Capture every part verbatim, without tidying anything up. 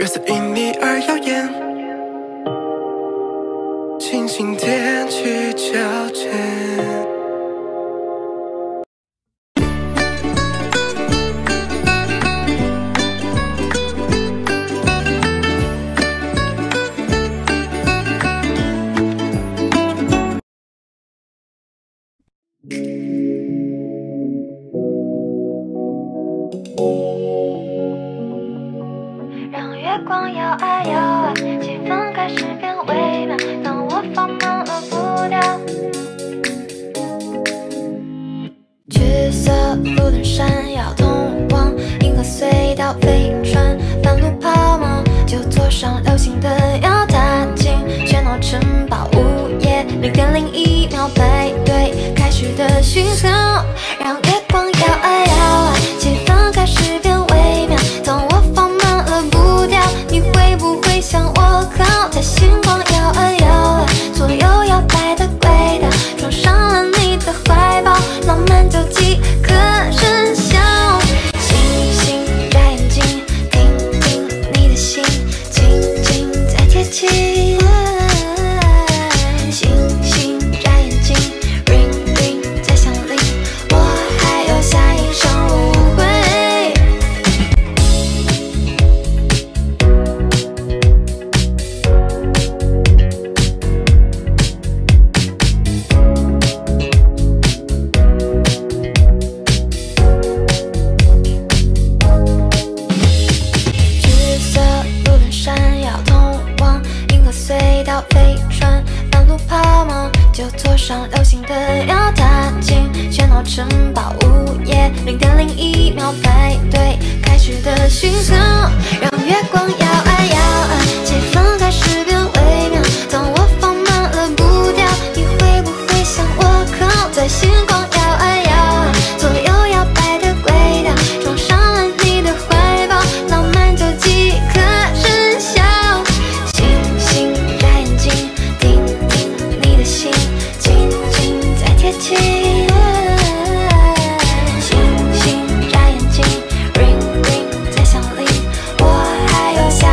色因你而耀眼，清新天去交织。 让月光摇啊摇啊，气氛开始变微妙。当我放慢了步调，橘色路灯闪耀，通往银河隧道，飞船半路抛锚，就坐上流星的要踏进喧闹城堡。午夜零点零一秒，排队开始的讯号，让月光摇啊摇啊，气氛开始变微妙。当我放慢了步调，你会不会向我靠？在星光摇啊摇啊，左右摇摆的轨道，撞上了你的怀抱，浪漫就即刻生效。星星眨眼睛，听听你的心，静静在贴近。星星眨眼睛 ，ring ring 在响铃，我还有下一场舞会。 飞船半路抛锚，就坐上流星的要踏进喧闹城堡。午夜零点零一秒，排队开始的讯号，让月光摇啊摇啊，气氛开始变微妙。当我放慢了步调，你会不会向我靠？在星光摇啊摇啊，左右摇摆的轨道，撞上了你的怀抱，浪漫就即刻生效。 心静静在贴近，星星眨眼睛 ，ring ring 在响铃，我还有下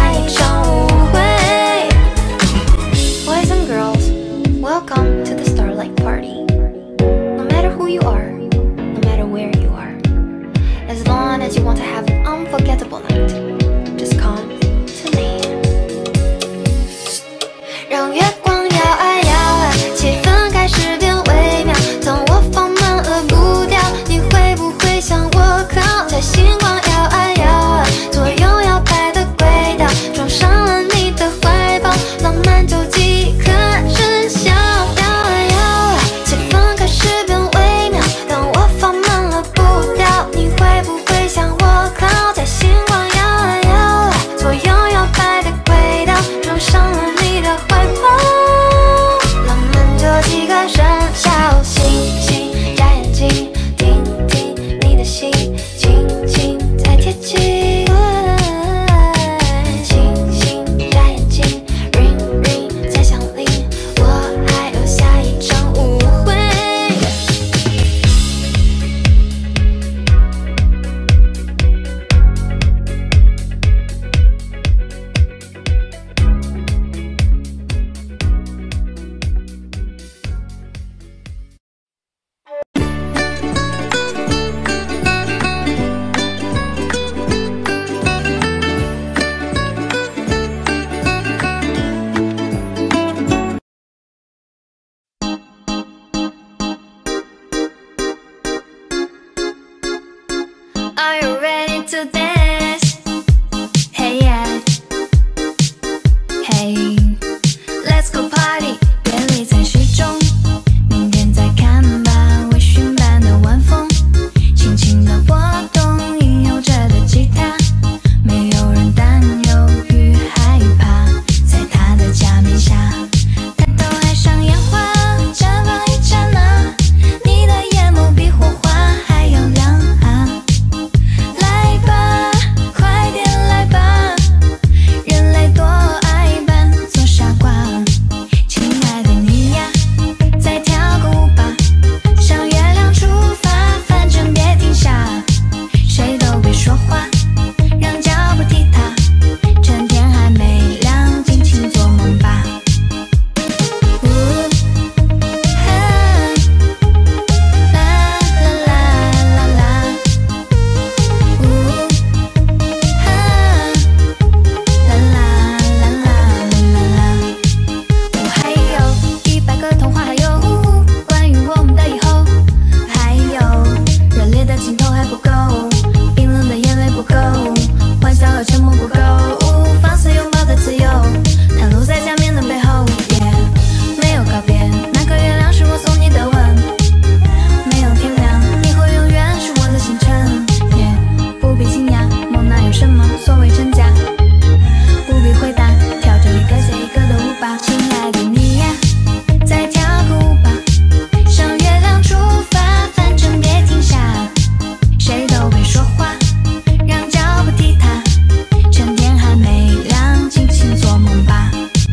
什么所谓真假，不必回答，跳着一个接一个的舞吧。亲爱的你呀，在跳舞吧，向月亮出发，反正别停下，谁都别说话，让脚步踢踏，趁天还没亮，尽情做梦吧。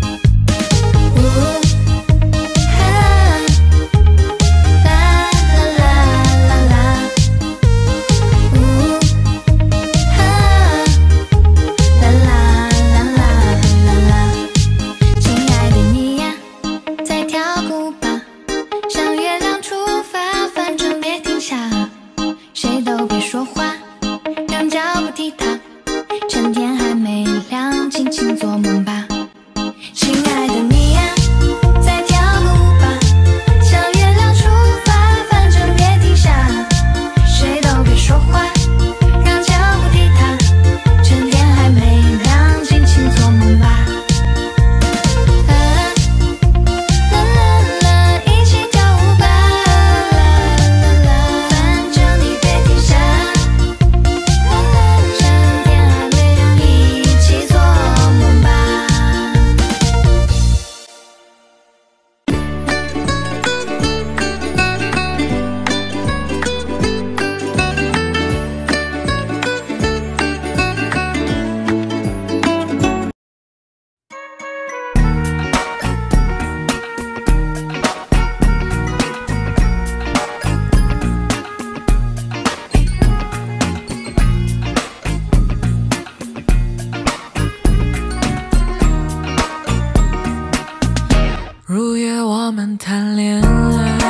如约我们谈恋爱，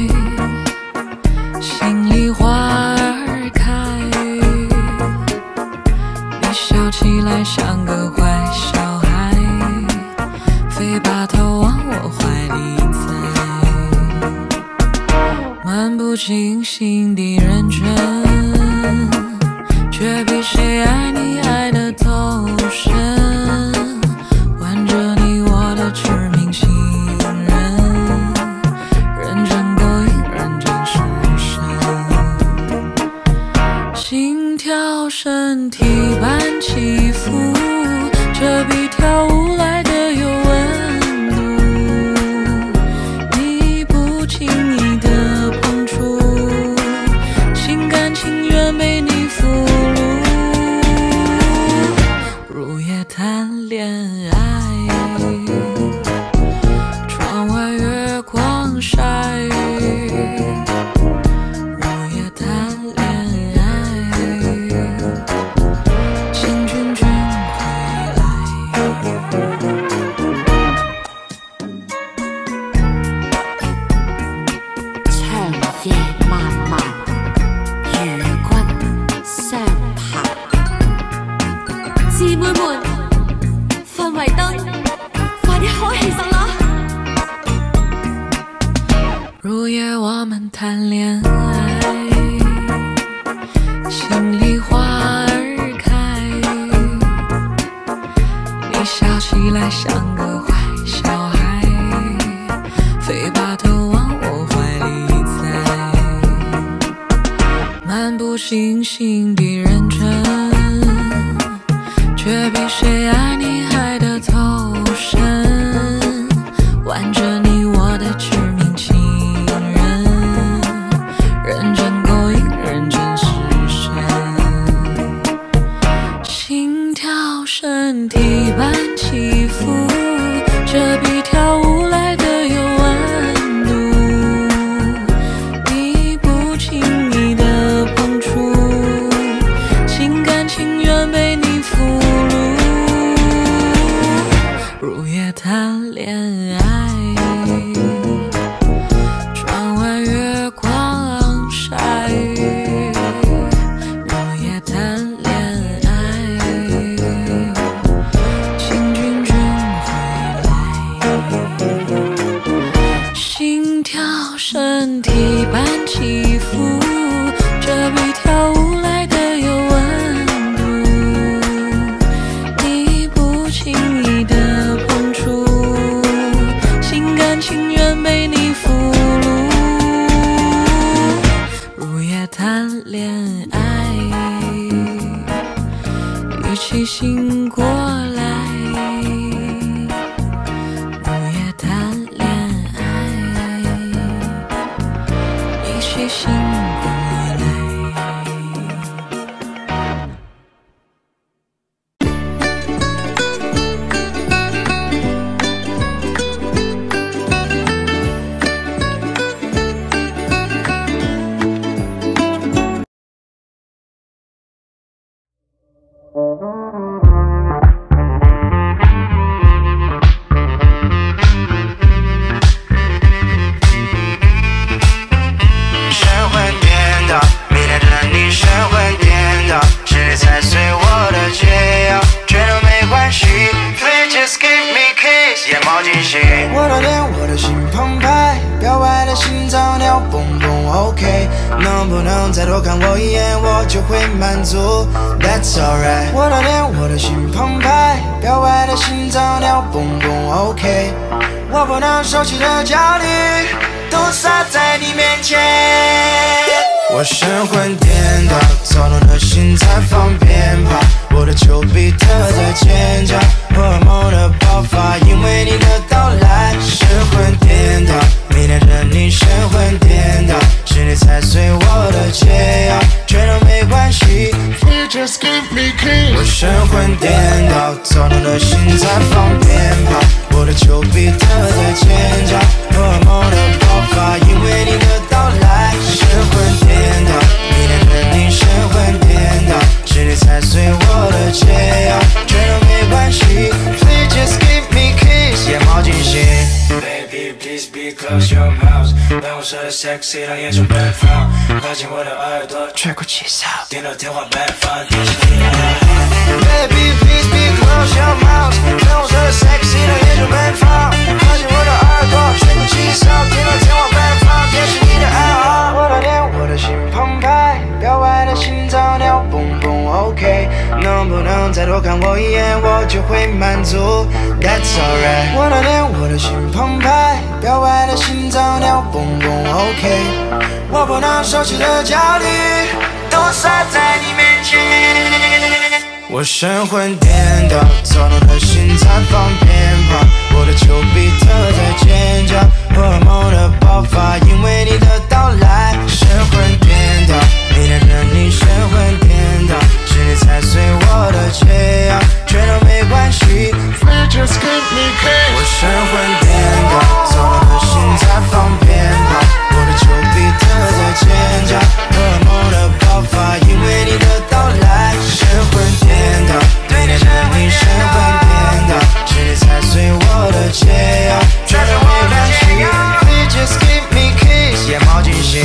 心里花儿开，你笑起来像个坏小孩，非把头往我怀里栽，漫不经心地认真，却比谁爱你爱得透深，挽着你我的痴迷心，心跳身体般起伏，这比跳舞来的有温度，你不经意的碰触，心甘情愿被你俘虏，如夜谈恋爱，窗外月光晒， 姊妹們，氛圍燈，快啲開起身啦！ 如夜我們談戀愛，心裡花兒開，你笑起來像個壞小孩，非把頭往我懷裡栽，漫不經心地認真，卻比誰愛你愛得透深，挽着你我的痴迷情人，認真勾引，認真實現，心跳身體般起伏，這比跳舞來的有溫度，你不經意的碰觸，心甘情願被你俘虜，如夜談戀愛，窗外月光曬，如夜談戀愛，請君君回一起醒过来，午夜谈恋爱，一起醒过来。 我的脸，我的心澎湃，表白的心脏跳蹦蹦 ，OK， 能不能再多看我一眼，我就会满足 ，That's alright。我的脸，我的心澎湃，表白的心脏跳蹦蹦 ，OK， 我不能收起的焦虑，都洒在你面前。我神魂颠倒，躁动的心在放鞭炮，我的丘比特在尖叫，荷尔蒙的爆发，因为你的到来。神魂颠倒，迷恋着你，神魂颠倒，是你踩碎我的解药，全都没关系。Please just give me keys。我神魂颠倒，躁动的心在放鞭炮，我的丘比特在尖叫，荷尔蒙的爆发，因为你的到来。神魂颠倒，迷恋着你，神魂颠倒，是你踩碎我的解药，全都没关系。Please just give me keys， 眼冒金星。Baby please be close your mouth， 当我说的 sexy 让眼中奔放，靠近我的耳朵，吹口气哨，点到天花板放电视机。Baby please be close your mouth， 当我说的 sexy 让眼中奔放，靠近我的耳朵，吹口气哨，点到天花板放电视你的爱好。我的脸，我的心澎湃，表白的心脏跳蹦蹦 ，OK， 能不能再多看我一眼，我就会满足 ，That's alright。我的脸，我的心澎湃，表白的心脏跳蹦蹦 ，OK， 我不能收起的焦虑，都洒在你面前。我神魂颠倒，躁动的心在放鞭炮，我的丘比特在尖叫，荷尔蒙的爆发，因为你的到来。神魂颠倒，迷恋着你，神魂颠倒，是你踩碎我的解药，全都没关系。Please just give me keys。我神魂颠倒，躁动的心在放鞭炮，我的丘比特在尖叫，荷尔蒙的爆发，因为你的到来。神魂颠倒，对你着你，神魂颠倒，是你踩碎我的解药，全都没关系。Please just give me keys， 眼冒金星。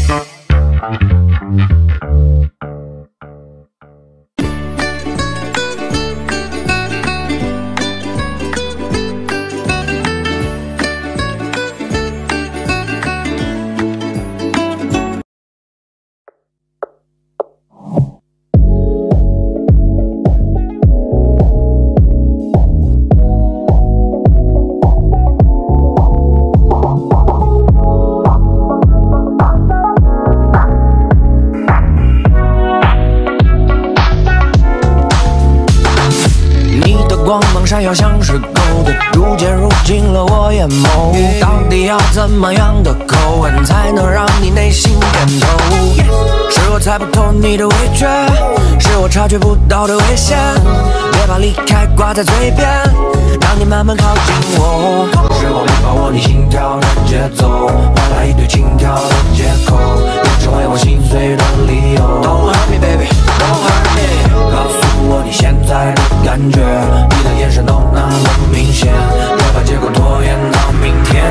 闪耀像是狗的，逐渐入进了我眼眸。到底要怎么样的口吻才能让你内心点头？是我猜不透你的味觉，是我察觉不到的危险。别把离开挂在嘴边，让你慢慢靠近我。是我没把握你心跳的节奏，换来一堆轻佻的借口，又成为我心碎的理由。Don't hurt me baby, don't hurt me， 告诉我你现在的感觉，你的眼神都那么明显，别把结果拖延到明天。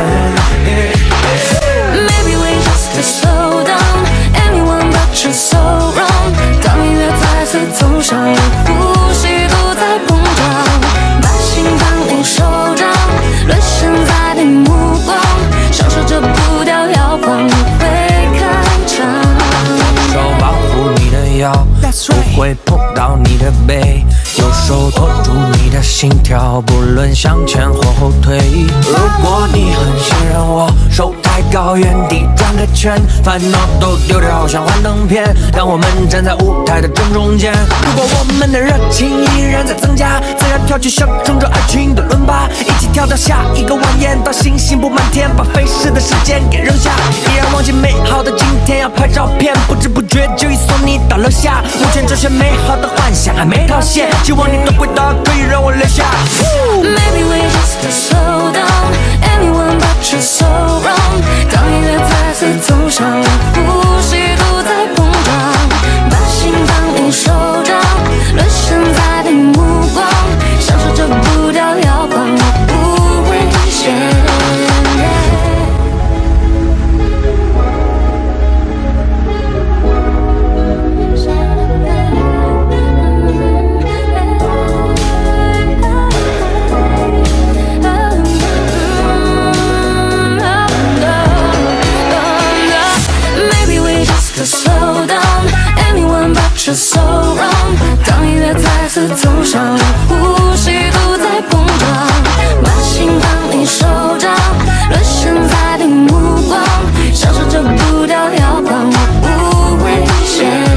Maybe we just to slow down, anyone but you're so wrong。当音乐在随从上演，呼吸都在膨胀，把心放进手掌，沦陷在你目光，享受这步调摇晃，你会看场。 手保护你的腰，不会碰到你的背，右手托住你的心跳，不论向前或后退。如果你很信任我，手套来高原地转个圈，烦恼都丢掉，像幻灯片，让我们站在舞台的正中间。如果我们的热情依然在增加，自然跳起象征着爱情的伦巴，一起跳到下一个蜿蜒，到星星布满天，把飞逝的时间给扔下。依然忘记美好的今天，要拍照片，不知不觉就已送你到楼下。目前这些美好的幻想还没套现，希望你的回答可以让我留下。 Maybe we just slow down, anyone but you so wrong。当音乐再次走上了呼吸都在膨胀，把心放进手掌，沦陷在你目光，享受这步调摇晃，我不危险。Slow down, anyone but you so wrong。当音乐再次走上了呼吸都在膨胀，把心放进手掌，沦陷在你目光，享受这步调摇晃，我不危险。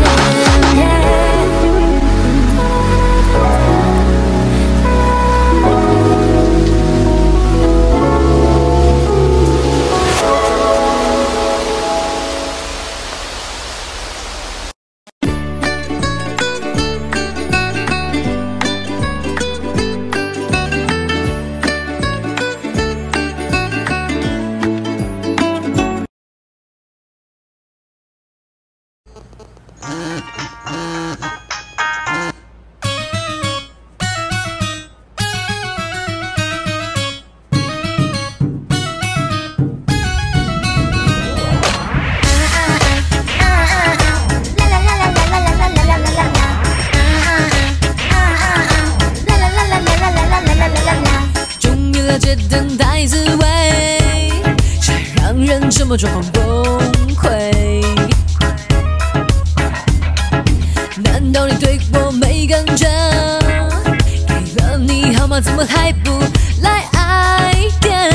这么状况崩溃？难道你对我没感觉？给了你号码，怎么还不来爱点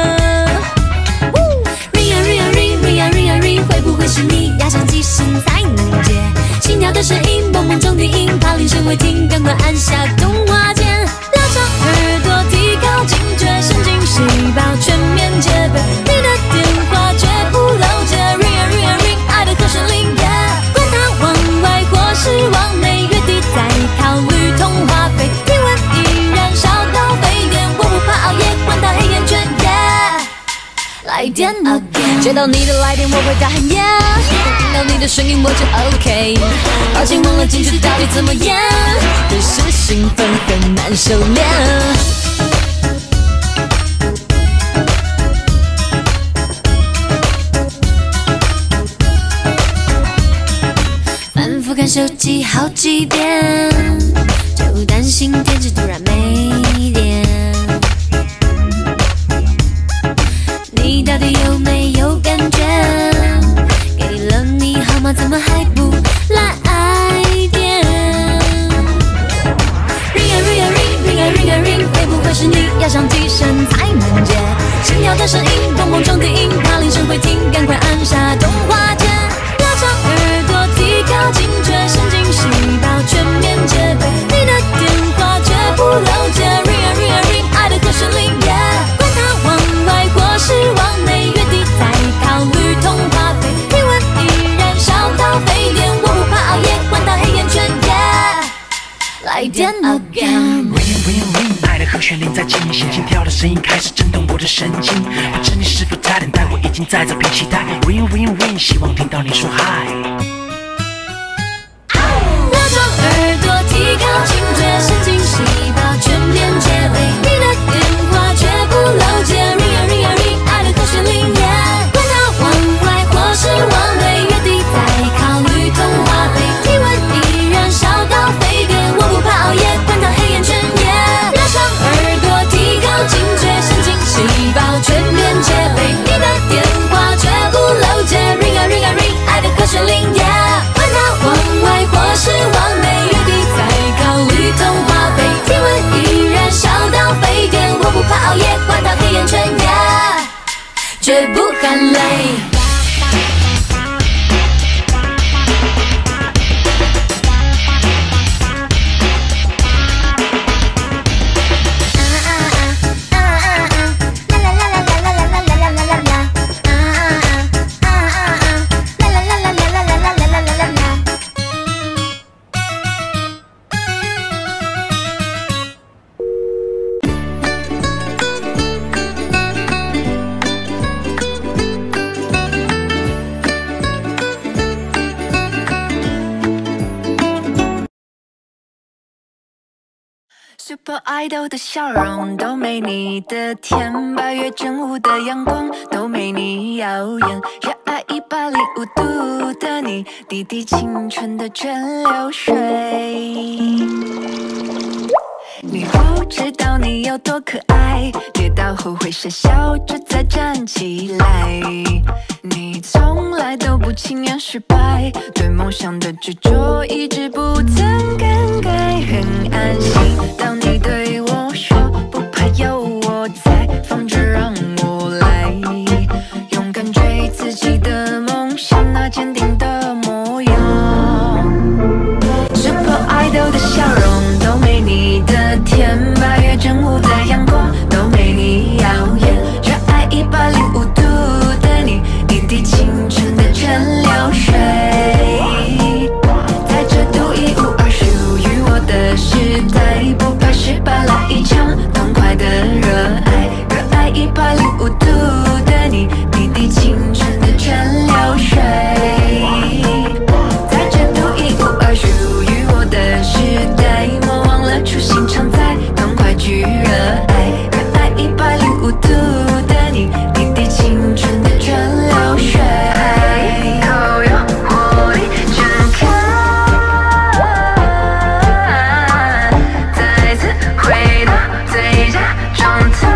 ？Ring 啊 ring 啊 ring ring 啊 ring 啊 ring， 会不会是你压上机身才能接？心跳的声音，蹦蹦中低音，怕铃声未停，赶快按下动画键，拉长耳朵，提高警觉，神经细胞全面戒备。你的电话绝不漏接 ，ring 啊 ring 啊 ring， 爱的和弦铃耶，管它往外或是往内，月底再考虑通话费，体温依然烧到沸点，我不怕熬夜，管它黑眼圈耶。来电 again， 接到你的来电我会大喊 yeah， 听到你的声音我就 OK， 抱歉忘了进去到底怎么演，可是兴奋很难收敛。反复看手机好几遍，就担心电池突然没电。你到底有没有感觉？给了你号码，怎么还不来爱点 ？Ring 啊 ring 啊 ring ring 啊 ring 啊 ring， 会不会是你压上机身才能接？心跳的声音，蹦蹦中低音，怕铃声会停，赶快按下动画键，拉长耳朵，提高警觉，神经细胞全面戒备。你的电话绝不漏接 ，Ring 啊 ring 啊 ring， 爱的和弦铃耶，管它往外或是往内，月底再考虑通话费，体温依然烧到沸点，我不怕熬夜，管它黑眼圈耶。来电 again。Ring ring ring， 爱的和弦铃在进行，心跳的声音开始震动我的神经，不知你是否在等待，我已经在这边期待。Ring ring ring， 希望听到你说嗨。 拉长耳朵，提高警觉，神经细胞全面戒备。你的电话绝不漏接 ，Ring 啊 ring 啊 ring， 爱的和弦铃耶，管它往外或是往内，月底再考虑通话费，体温依然烧到沸点，我不怕熬夜，管它黑眼圈耶。拉长耳朵，提高警觉，神经细胞全面戒备。你的电话绝不漏接 ，Ring 啊 ring 啊 ring， 爱的和弦铃耶，管它往外或是往内，月底再考虑眼泪。Super Idol 的笑容都没你的甜，八月正午的阳光都没你耀眼，热爱一百零五度的你，滴滴青春的蒸馏水。你不知道你有多可爱，跌倒后会傻笑着再站起来。你从来都不轻言失败，对梦想的执着一直不曾更改，很安心。当你对我说不怕有我在，放着让我来，勇敢追自己的梦想，那坚定的模样。Super Idol 的笑容都没你的甜，八月正午的阳光都没你耀眼，热爱一百零五度的你，一滴青春的蒸馏水，在这独一无二属于我的时代，不怕失败，来一场痛快的热爱，热爱一百零五度的你，一滴青春的蒸馏水，在这独一无二属于我的时代，莫忘了初心常在，痛快去热爱，热爱一百零五度的你，一滴青春的蒸馏水，口有活力展开，再次回到最佳状态，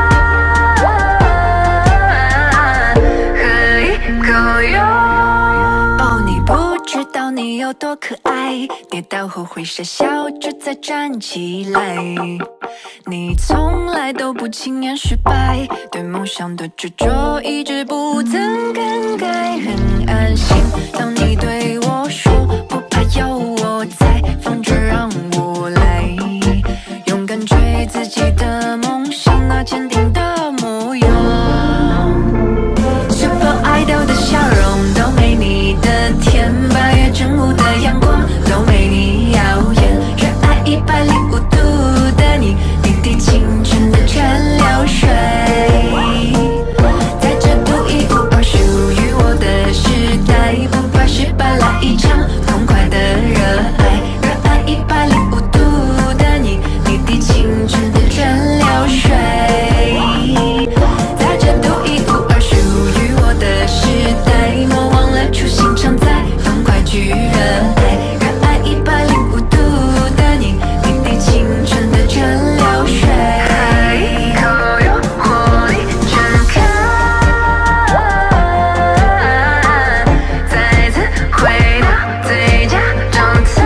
喝一口哟。哦，你不知道你有多可爱，跌倒后会傻笑着再站起来。你从来都不轻言失败，对梦想的执着一直不曾更改，很安心。当你对我说不怕有我在，放着让我来，勇敢追自己的梦想，那坚定的模样。Super Idol 的笑容都没你的甜，八月正午的阳光都没你耀眼，热爱一百零五度的你，一滴青春的蒸馏水，在这独一无二属于我的时代，不怕失败，来一场痛快的热爱，热爱一百零五度的你，一滴青春的蒸馏水，在这独一无二属于我的时代，莫忘了初心常在，痛快去热爱，热爱一百零五度的你，一滴青春的蒸馏水，口有活力展开，再次回到最佳状态，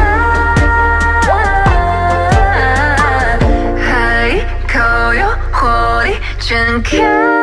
喝一口有活力展开。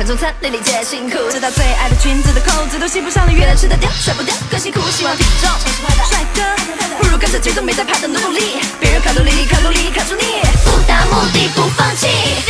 盘中餐，粒粒皆辛苦。知道最爱的裙子的扣子都系不上了，月亮吃得掉，甩不掉，更辛苦。希望体重帅哥，不如跟着节奏没在怕的努力，别人卡路里，卡路里卡住你，不达目的不放弃。